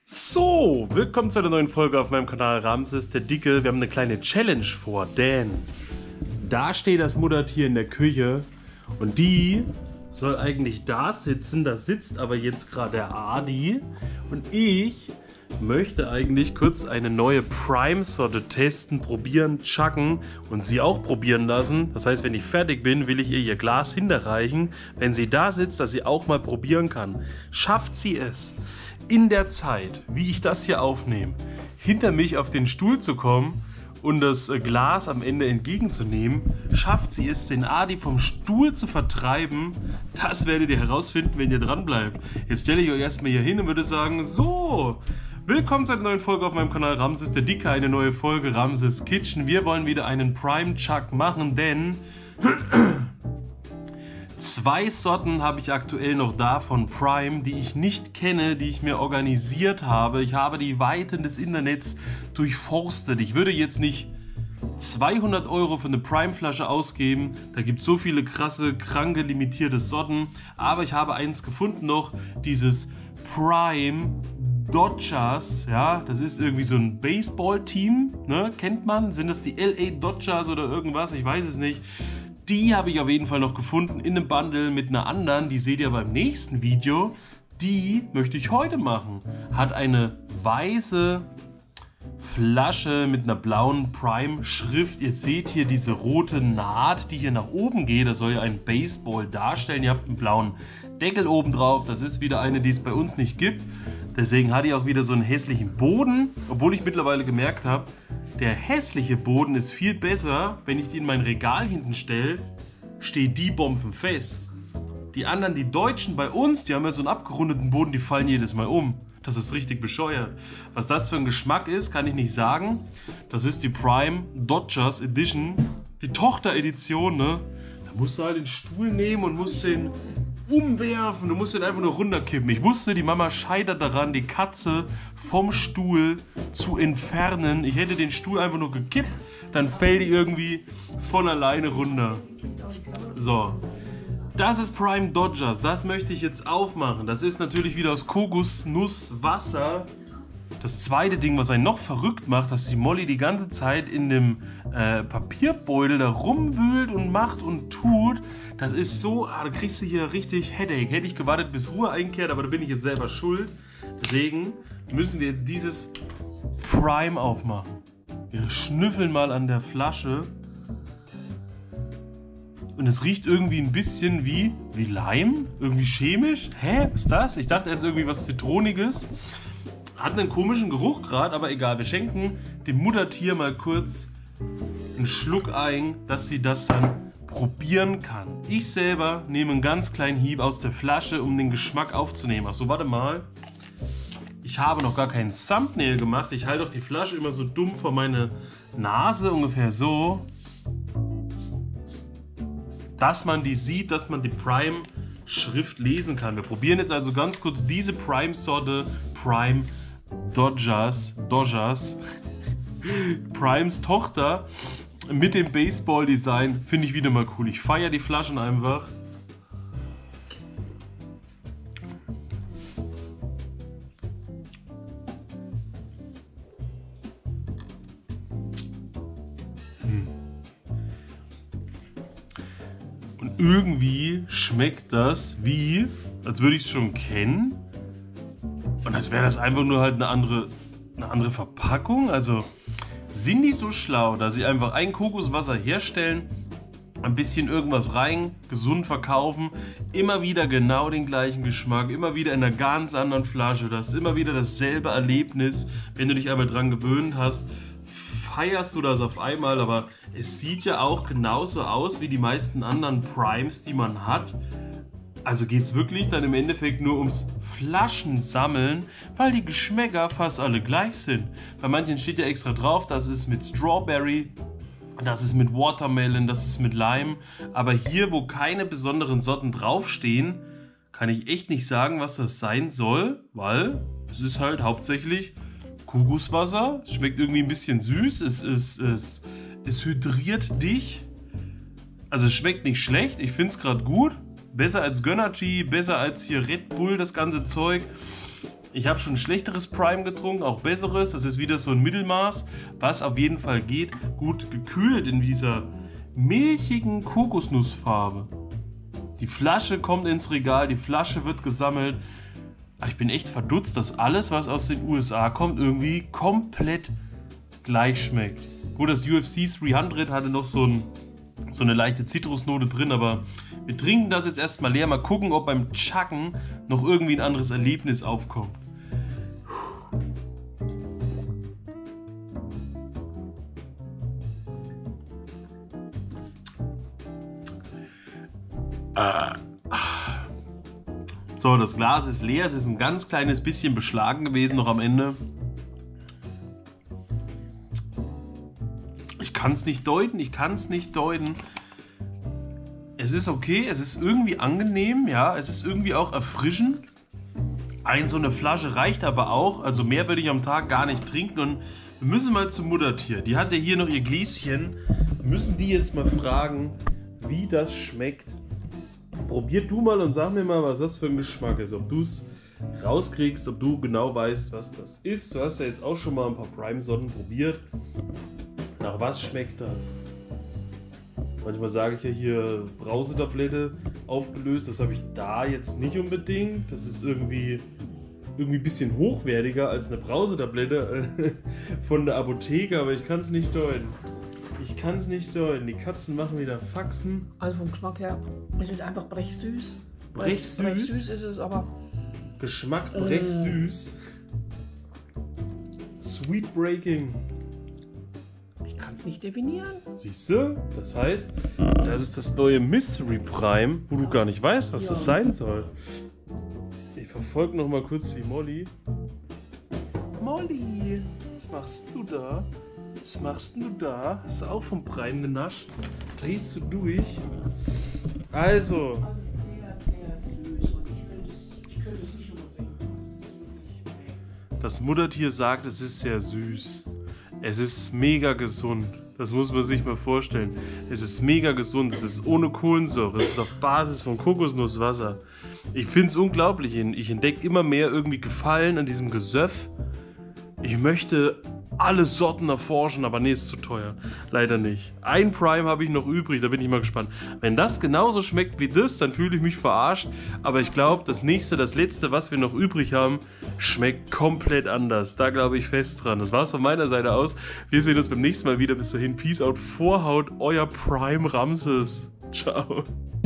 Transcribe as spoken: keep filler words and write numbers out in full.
So, willkommen zu einer neuen Folge auf meinem Kanal Ramses der Dicke. Wir haben eine kleine Challenge vor, denn da steht das Muttertier in der Küche und die soll eigentlich da sitzen. Da sitzt aber jetzt gerade der Adi und ich möchte eigentlich kurz eine neue Prime-Sorte testen, probieren, chucken und sie auch probieren lassen. Das heißt, wenn ich fertig bin, will ich ihr ihr Glas hinterreichen, wenn sie da sitzt, dass sie auch mal probieren kann. Schafft sie es, in der Zeit, wie ich das hier aufnehme, hinter mich auf den Stuhl zu kommen und das Glas am Ende entgegenzunehmen, schafft sie es, den Adi vom Stuhl zu vertreiben? Das werdet ihr herausfinden, wenn ihr dran bleibt. Jetzt stelle ich euch erstmal hier hin und würde sagen, so, willkommen zu einer neuen Folge auf meinem Kanal Ramses der Dicke, eine neue Folge Ramses Kitchen. Wir wollen wieder einen Prime Chuck machen, denn zwei Sorten habe ich aktuell noch da von Prime, die ich nicht kenne, die ich mir organisiert habe. Ich habe die Weiten des Internets durchforstet. Ich würde jetzt nicht zweihundert Euro für eine Prime-Flasche ausgeben. Da gibt es so viele krasse, kranke, limitierte Sorten. Aber ich habe eins gefunden noch, dieses Prime Dodgers. Ja, das ist irgendwie so ein Baseball-Team, ne? Kennt man? Sind das die L A Dodgers oder irgendwas? Ich weiß es nicht. Die habe ich auf jeden Fall noch gefunden in einem Bundle mit einer anderen, die seht ihr beim nächsten Video. Die möchte ich heute machen. Hat eine weiße Flasche mit einer blauen Prime-Schrift. Ihr seht hier diese rote Naht, die hier nach oben geht. Das soll ja ein Baseball darstellen. Ihr habt einen blauen Deckel oben drauf. Das ist wieder eine, die es bei uns nicht gibt. Deswegen hat die auch wieder so einen hässlichen Boden. Obwohl ich mittlerweile gemerkt habe, der hässliche Boden ist viel besser, wenn ich die in mein Regal hinten stelle, steht die bombenfest. Die anderen, die Deutschen bei uns, die haben ja so einen abgerundeten Boden, die fallen jedes Mal um. Das ist richtig bescheuert. Was das für ein Geschmack ist, kann ich nicht sagen. Das ist die Prime Dodgers Edition, die Tochter-Edition, ne? Da musst du halt den Stuhl nehmen und musst den umwerfen. Du musst den einfach nur runterkippen. Ich wusste, die Mama scheitert daran, die Katze vom Stuhl zu entfernen. Ich hätte den Stuhl einfach nur gekippt, dann fällt die irgendwie von alleine runter. So, das ist Prime Dodgers. Das möchte ich jetzt aufmachen. Das ist natürlich wieder aus Kokosnusswasser. Das zweite Ding, was einen noch verrückt macht, dass die Molly die ganze Zeit in dem äh, Papierbeutel da rumwühlt und macht und tut. Das ist so, ah, da kriegst du hier richtig Headache. Hätte ich gewartet, bis Ruhe einkehrt, aber da bin ich jetzt selber schuld. Deswegen müssen wir jetzt dieses Prime aufmachen. Wir schnüffeln mal an der Flasche. Und es riecht irgendwie ein bisschen wie, wie Leim, irgendwie chemisch. Hä, was ist das? Ich dachte, es ist irgendwie was Zitroniges. Hat einen komischen Geruch gerade, aber egal. Wir schenken dem Muttertier mal kurz einen Schluck ein, dass sie das dann probieren kann. Ich selber nehme einen ganz kleinen Hieb aus der Flasche, um den Geschmack aufzunehmen. Achso, warte mal. Ich habe noch gar keinen Thumbnail gemacht. Ich halte doch die Flasche immer so dumm vor meine Nase, ungefähr so. Dass man die sieht, dass man die Prime-Schrift lesen kann. Wir probieren jetzt also ganz kurz diese Prime-Sorte, Prime Dodgers, Dodgers, Primes Tochter mit dem Baseball-Design. Finde ich wieder mal cool. Ich feiere die Flaschen einfach. Hm. Und irgendwie schmeckt das wie, als würde ich es schon kennen. Und als wäre das einfach nur halt eine andere, eine andere Verpackung. Also sind die so schlau, dass sie einfach ein Kokoswasser herstellen, ein bisschen irgendwas rein, gesund verkaufen, immer wieder genau den gleichen Geschmack, immer wieder in einer ganz anderen Flasche. Das ist immer wieder dasselbe Erlebnis. Wenn du dich einmal dran gewöhnt hast, feierst du das auf einmal. Aber es sieht ja auch genauso aus wie die meisten anderen Primes, die man hat. Also geht es wirklich dann im Endeffekt nur ums Flaschensammeln, weil die Geschmäcker fast alle gleich sind. Bei manchen steht ja extra drauf, das ist mit Strawberry, das ist mit Watermelon, das ist mit Lime. Aber hier, wo keine besonderen Sorten draufstehen, kann ich echt nicht sagen, was das sein soll, weil es ist halt hauptsächlich Kokoswasser. Es schmeckt irgendwie ein bisschen süß, es, es, es, es hydriert dich. Also es schmeckt nicht schlecht, ich finde es gerade gut. Besser als Gönnergy, besser als hier Red Bull, das ganze Zeug. Ich habe schon schlechteres Prime getrunken, auch besseres. Das ist wieder so ein Mittelmaß, was auf jeden Fall geht. Gut gekühlt in dieser milchigen Kokosnussfarbe. Die Flasche kommt ins Regal, die Flasche wird gesammelt. Ich bin echt verdutzt, dass alles, was aus den U S A kommt, irgendwie komplett gleich schmeckt. Gut, das U F C dreihundert hatte noch so, ein, so eine leichte Zitrusnote drin, aber wir trinken das jetzt erstmal leer. Mal gucken, ob beim Chuggen noch irgendwie ein anderes Erlebnis aufkommt. So, das Glas ist leer. Es ist ein ganz kleines bisschen beschlagen gewesen noch am Ende. Ich kann es nicht deuten, ich kann es nicht deuten. Es ist okay, es ist irgendwie angenehm, ja, es ist irgendwie auch erfrischend. Ein so eine Flasche reicht aber auch, also mehr würde ich am Tag gar nicht trinken. Und wir müssen mal zum Muttertier. Die hat ja hier noch ihr Gläschen. Wir müssen die jetzt mal fragen, wie das schmeckt. Probier du mal und sag mir mal, was das für ein Geschmack ist. Ob du es rauskriegst, ob du genau weißt, was das ist. Du hast ja jetzt auch schon mal ein paar Prime-Sorten probiert. Nach was schmeckt das? Manchmal sage ich ja hier Brausetablette aufgelöst. Das habe ich da jetzt nicht unbedingt. Das ist irgendwie, irgendwie ein bisschen hochwertiger als eine Brausetablette von der Apotheke, aber ich kann es nicht deuten. Ich kann es nicht deuten. Die Katzen machen wieder Faxen. Also vom Geschmack her, es ist einfach brechsüß. Brechsüß? Brechsüß ist es, aber... Geschmack brechsüß. Äh. Sweet Breaking. Ich kann es nicht definieren. Siehst du? Das heißt, das ist das neue Mystery Prime, wo du gar nicht weißt, was ja. das sein soll. Ich verfolge noch mal kurz die Molly. Molly, was machst du da? Was machst du da? Hast du auch vom Prime genascht? Drehst du durch? Also. Also sehr, sehr süß und ich, ich könnte es nicht überbringen. Das Muttertier sagt, es ist sehr süß. Es ist mega gesund. Das muss man sich mal vorstellen. Es ist mega gesund. Es ist ohne Kohlensäure. Es ist auf Basis von Kokosnusswasser. Ich finde es unglaublich. Ich entdecke immer mehr irgendwie Gefallen an diesem Gesöff. Ich möchte alle Sorten erforschen, aber nee, ist zu teuer. Leider nicht. Ein Prime habe ich noch übrig, da bin ich mal gespannt. Wenn das genauso schmeckt wie das, dann fühle ich mich verarscht. Aber ich glaube, das nächste, das letzte, was wir noch übrig haben, schmeckt komplett anders. Da glaube ich fest dran. Das war's von meiner Seite aus. Wir sehen uns beim nächsten Mal wieder. Bis dahin, Peace out, Vorhaut, euer Prime Ramses. Ciao.